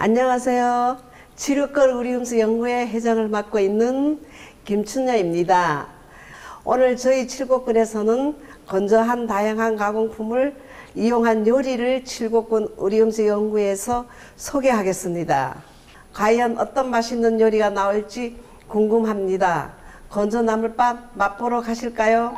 안녕하세요. 치료걸 우리 음식 연구회 회장을 맡고 있는 김춘녀입니다. 오늘 저희 칠곡군에서는 건조한 다양한 가공품을 이용한 요리를 칠곡군 우리 음식 연구회에서 소개하겠습니다. 과연 어떤 맛있는 요리가 나올지 궁금합니다. 건조 나물밥 맛보러 가실까요?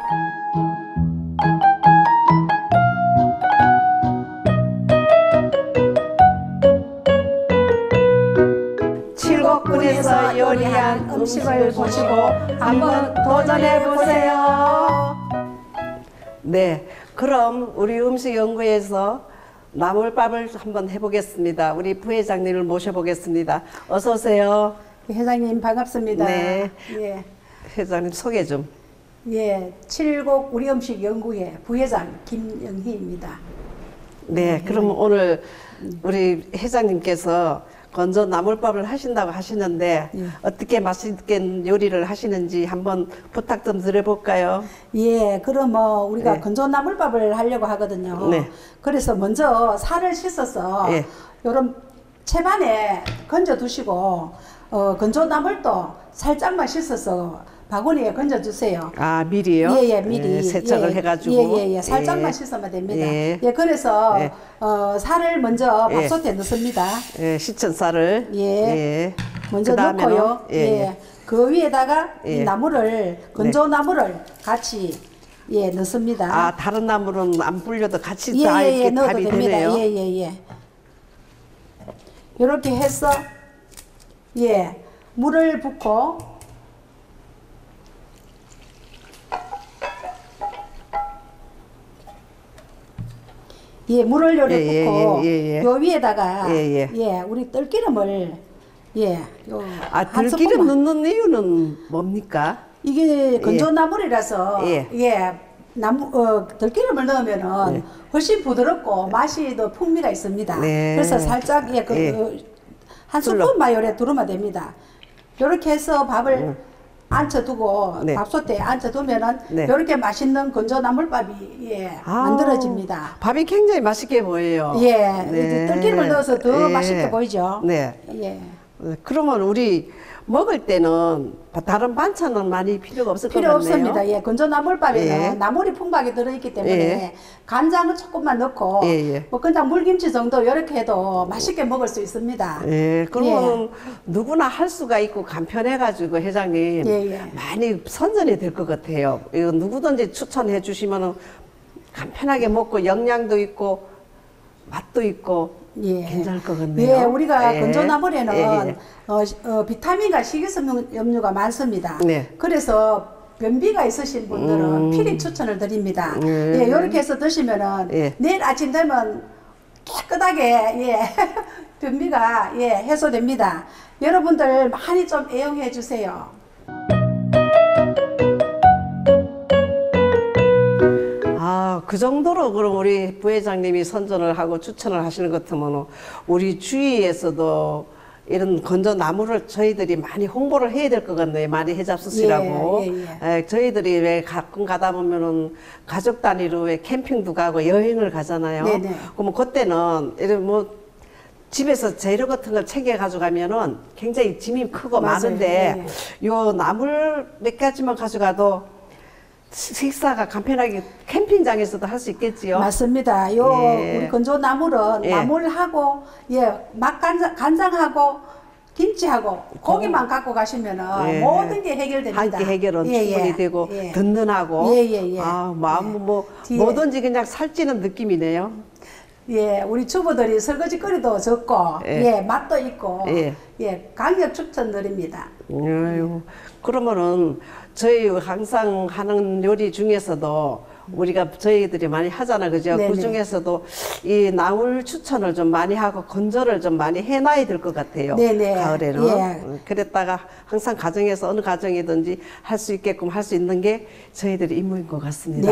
칠곡군에서 요리한 음식을 보시고 한번 도전해 보세요. 네, 그럼 우리 음식연구회에서 나물밥을 한번 해보겠습니다. 우리 부회장님을 모셔보겠습니다. 어서 오세요. 회장님 반갑습니다. 네, 예, 회장님 소개 좀. 예, 칠곡 우리 음식 연구회 부회장 김영희입니다. 네, 그럼 오늘 우리 회장님께서 건조 나물밥을 하신다고 하시는데 어떻게 맛있게 요리를 하시는지 한번 부탁 좀 드려볼까요? 예, 그럼 우리가 네. 건조 나물밥을 하려고 하거든요. 네. 그래서 먼저 살을 씻어서 예. 요런 채반에 건져 두시고 건조 나물도 살짝만 씻어서 바구니에 건져 주세요. 아, 미리요? 예, 미리 세척을 해가지고. 예, 살짝만 씻으면 됩니다. 예. 예, 그래서 예. 살을 먼저 예. 밥솥에 넣습니다. 예, 시천 쌀을. 예. 먼저 그다음에는? 넣고요. 예. 그 위에다가 예. 이 나물을 건조 나물을 같이 넣습니다. 아, 다른 나물은 안 불려도 같이 예, 다 이렇게 넣어도 밥이 됩니다. 되네요. 예. 이렇게 해서 물을 붓고 물을 요래 붓고 요 위에다가 우리 들기름을 아, 들기름 넣는 이유는 뭡니까? 이게 건조나물이라서 들기름을 넣으면은 훨씬 부드럽고 맛이 더 풍미가 있습니다. 그래서 살짝 한 스푼만 요래 두르면 됩니다. 이렇게 해서 밥을 앉혀두고 밥솥에 앉혀두면은 이렇게 맛있는 건조나물밥이 만들어집니다. 밥이 굉장히 맛있게 보여요. 이제 들기름을 넣어서 더 맛있게 보이죠. 그러면 우리 먹을 때는 다른 반찬은 많이 필요가 없을 것 필요 같네요. 없습니다. 건조나물밥에는 나물이 풍부하게 들어있기 때문에 간장을 조금만 넣고 뭐 그냥 물김치 정도 이렇게 해도 맛있게 먹을 수 있습니다. 그러면 누구나 할 수가 있고 간편해가지고 회장님 많이 선전이 될 것 같아요. 이거 누구든지 추천해 주시면 간편하게 먹고 영양도 있고 맛도 있고 괜찮을 것 같네요. 우리가 건조나물에는 비타민과 식이섬유가 많습니다. 그래서 변비가 있으신 분들은 필히 추천을 드립니다. 이렇게 해서 드시면은 내일 아침 되면 깨끗하게 변비가 해소됩니다. 여러분들 많이 좀 애용해 주세요. 그 정도로 그럼 우리 부회장님이 선전을 하고 추천을 하시는 것 같으면 우리 주위에서도 이런 건조 나물을 저희들이 많이 홍보를 해야 될 것 같네요. 많이 해잡수시라고. 저희들이 왜 가끔 가다 보면은 가족 단위로 왜 캠핑도 가고 여행을 가잖아요. 그러면 그때는 이런 뭐 집에서 재료 같은 걸 챙겨 가져가면은 굉장히 짐이 크고 많은데 요 나물 몇 가지만 가져가도 식사가 간편하게 캠핑장에서도 할 수 있겠지요? 맞습니다. 우리 건조나물은 나물하고 간장하고 김치하고 고기만 갖고 가시면은 모든 게 해결됩니다. 한 끼 해결은 충분히 되고 든든하고 마음 뭐든지 그냥 살찌는 느낌이네요. 우리 주부들이 설거지거리도 적고 맛도 있고 강력 추천드립니다. 그러면은 저희 항상 하는 요리 중에서도 우리가 저희들이 많이 하잖아, 그죠? 그 중에서도 이 나물 추천을 좀 많이 하고 건조를 좀 많이 해놔야 될 것 같아요. 가을에는. 그랬다가 항상 가정에서 어느 가정이든지 할 수 있게끔 할 수 있는 게 저희들이 임무인 것 같습니다.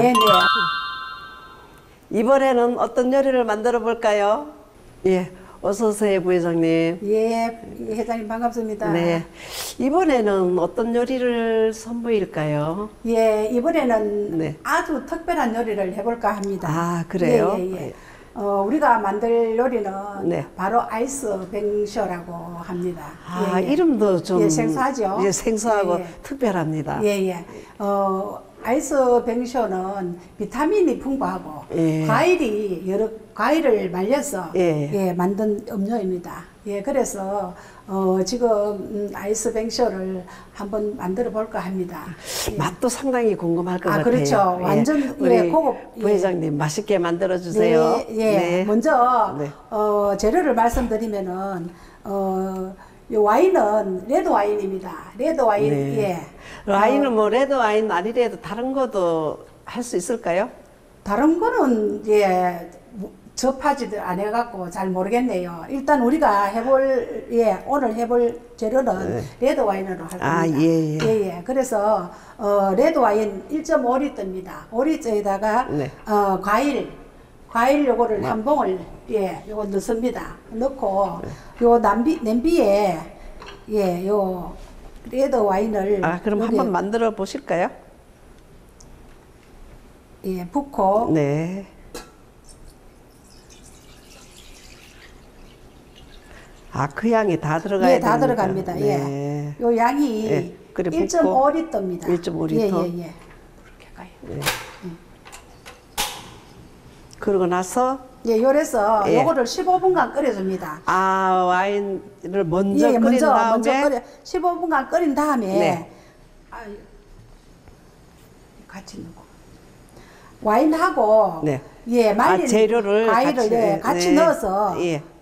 이번에는 어떤 요리를 만들어 볼까요? 어서 오세요, 부회장님. 회장님 반갑습니다. 이번에는 어떤 요리를 선보일까요? 이번에는 아주 특별한 요리를 해볼까 합니다. 그래요? 우리가 만들 요리는 네. 바로 아이스 뱅쇼라고 합니다. 아, 이름도 좀 생소하죠. 생소하고 예. 특별합니다. 예. 아이스 뱅쇼는 비타민이 풍부하고 예. 과일이 여러 과일을 말려서 예. 만든 음료입니다. 그래서 지금 아이스 뱅쇼를 한번 만들어 볼까 합니다. 맛도 상당히 궁금할 것 같아요. 그렇죠. 완전 우리 고급. 부회장님 맛있게 만들어 주세요. 네. 먼저 재료를 말씀드리면은 이 와인은 레드 와인입니다. 레드 와인. 네. 와인은 뭐 레드 와인 아니래도 다른 것도 할 수 있을까요? 다른 거는 접하지도 안 해갖고 잘 모르겠네요. 일단 우리가 오늘 해볼 재료는 레드 와인으로 할 겁니다. 예. 그래서 레드 와인 1.5리터입니다. 5리터에다가 과일 요거를 한 봉을 요거 넣습니다. 넣고 요 냄비에 요 레드 와인을 그럼 한번 만들어 보실까요? 붓고 네. 그 양이 다 들어가야 됩니까? 다 들어갑니다. 네. 요 양이 1.5리터입니다. 1.5리터. 예. 이렇게 가요. 그러고 나서 요래서 요거를 15분간 끓여줍니다. 와인을 먼저 끓인 다음에 15분간 끓인 다음에 같이 넣고 와인하고 말린 재료를 과일을 같이 넣어서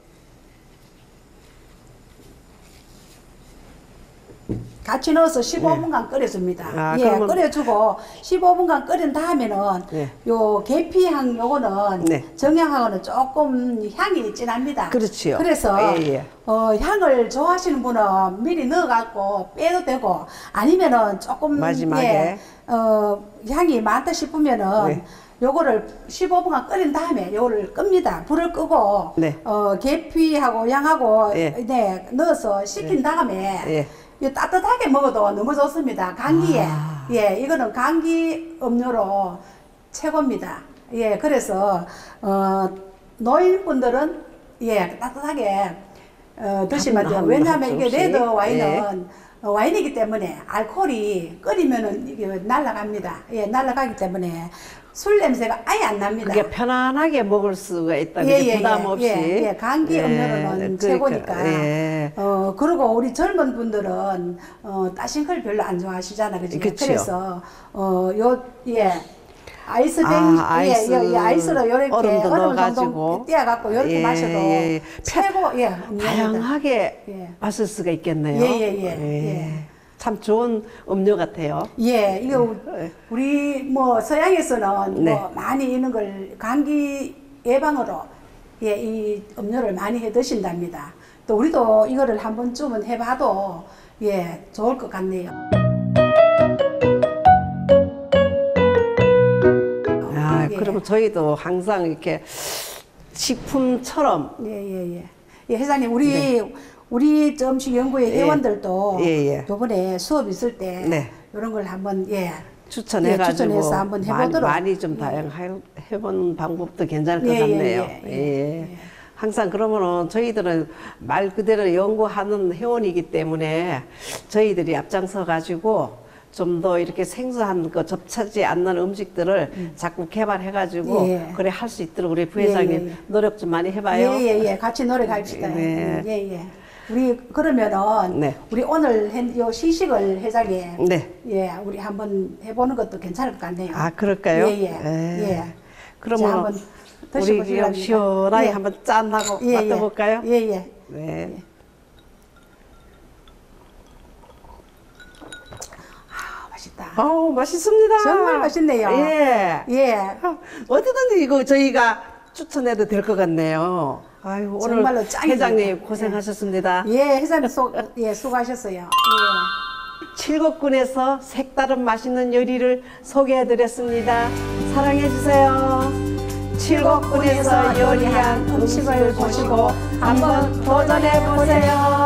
같이 넣어서 15분간 끓여줍니다. 끓여주고 15분간 끓인 다음에는 요 계피향 요거는 정향하고는 조금 향이 진합니다. 그렇지요. 그래서 향을 좋아하시는 분은 미리 넣어갖고 빼도 되고 아니면은 조금 마지막에 향이 많다 싶으면은 요거를 15분간 끓인 다음에 요거를 끕니다. 불을 끄고 계피하고 양하고 넣어서 식힌 다음에 따뜻하게 먹어도 너무 좋습니다. 감기에. 이거는 감기 음료로 최고입니다. 그래서 노인분들은 따뜻하게 드시면 돼요. 왜냐하면 이게 레드 와인은 와인이기 때문에 알코올이 끓이면은 이게 날아갑니다. 날아가기 때문에 술 냄새가 아예 안 납니다. 그게 편안하게 먹을 수가 있다. 부담 없이. 감기 음료로는 최고니까. 그리고 우리 젊은 분들은 따신 걸 별로 안 좋아하시잖아, 그죠? 그래서 아이스 아이스로 이렇게 얼음 정도 띄어갖고 이렇게 마셔도 최고. 다양하게 마실 수가 있겠네요. 참 좋은 음료 같아요. 이거 우리 뭐 서양에서는 뭐 많이 있는 걸 감기 예방으로 이 음료를 많이 해 드신답니다. 또 우리도 이거를 한 번쯤은 해봐도 좋을 것 같네요. 그러면 저희도 항상 이렇게 식품처럼 회장님 우리 점식연구회 회원들도 이번에 수업 있을 때 이런 걸 한번 추천해서 한번 해보도록 많이 좀 해보는 방법도 괜찮을 것 같네요. 항상 그러면은 저희들은 말 그대로 연구하는 회원이기 때문에 저희들이 앞장서 가지고 좀 더 이렇게 생소한 거 접하지 않는 음식들을 자꾸 개발해 가지고 그래 할 수 있도록 우리 부회장님 노력 좀 많이 해봐요. 같이 노력합시다. 우리 그러면은 우리 오늘 요 시식을 회장님 우리 한번 해보는 것도 괜찮을 것 같네요. 그럴까요? 그러면 한번 우리 시원하게 한번 짠하고 맡아볼까요? 맛있다. 맛있습니다. 정말 맛있네요. 어디든지 이거 저희가 추천해도 될 것 같네요. 오늘 회장님 고생하셨습니다. 회장님 수고하셨어요. 칠곡군에서 색다른 맛있는 요리를 소개해드렸습니다. 사랑해주세요. 칠곡군에서 요리한 음식을 보시고 한번 도전해보세요.